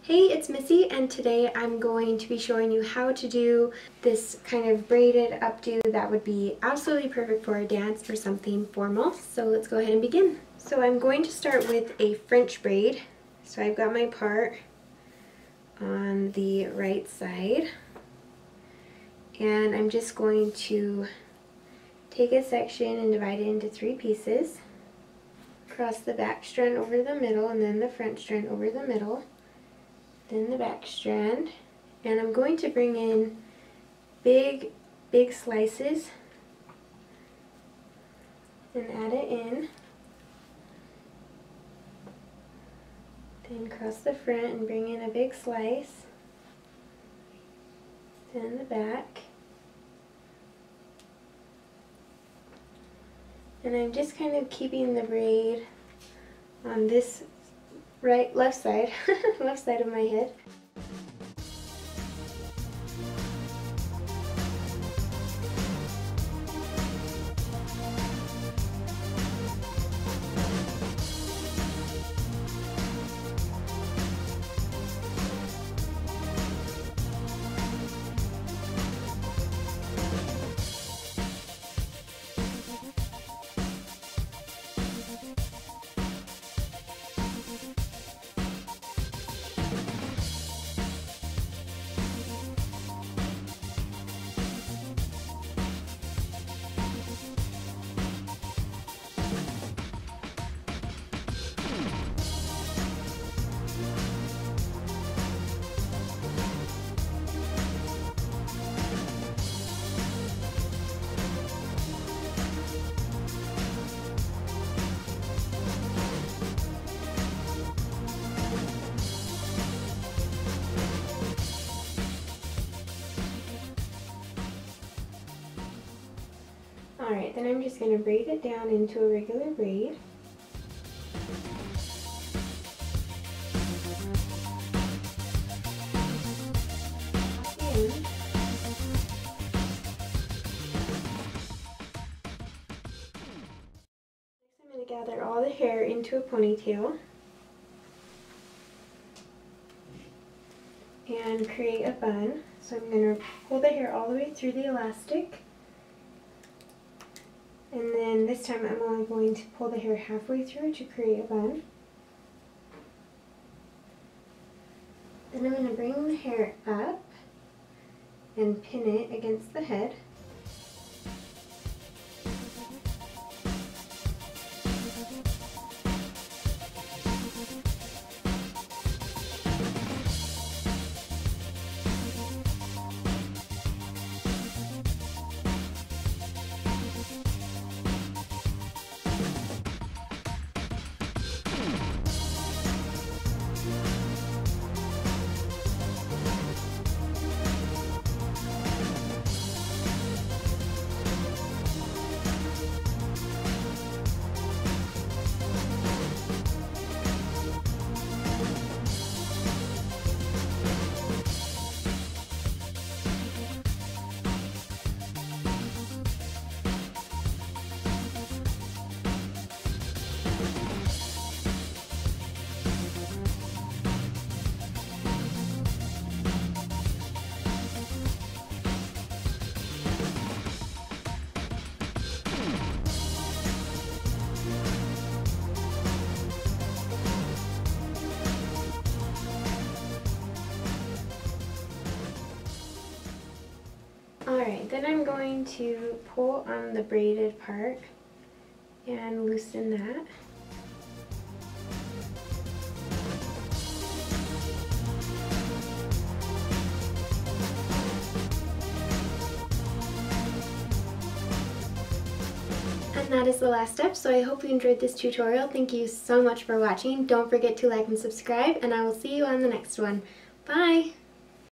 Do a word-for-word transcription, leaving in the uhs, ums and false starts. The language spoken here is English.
Hey, it's Missy, and today I'm going to be showing you how to do this kind of braided updo that would be absolutely perfect for a dance or something formal. So let's go ahead and begin. So I'm going to start with a French braid. So I've got my part on the right side, and I'm just going to take a section and divide it into three pieces. Cross the back strand over the middle, and then the front strand over the middle, then the back strand, and I'm going to bring in big, big slices and add it in. Then cross the front and bring in a big slice, then the back. And I'm just kind of keeping the braid on this right, left side, left side of my head. Alright, then I'm just going to braid it down into a regular braid. And next I'm going to gather all the hair into a ponytail and create a bun. So I'm going to pull the hair all the way through the elastic. And then this time I'm only going to pull the hair halfway through to create a bun. Then I'm going to bring the hair up and pin it against the head. Alright, then I'm going to pull on the braided part and loosen that. And that is the last step, so I hope you enjoyed this tutorial. Thank you so much for watching. Don't forget to like and subscribe, and I will see you on the next one. Bye!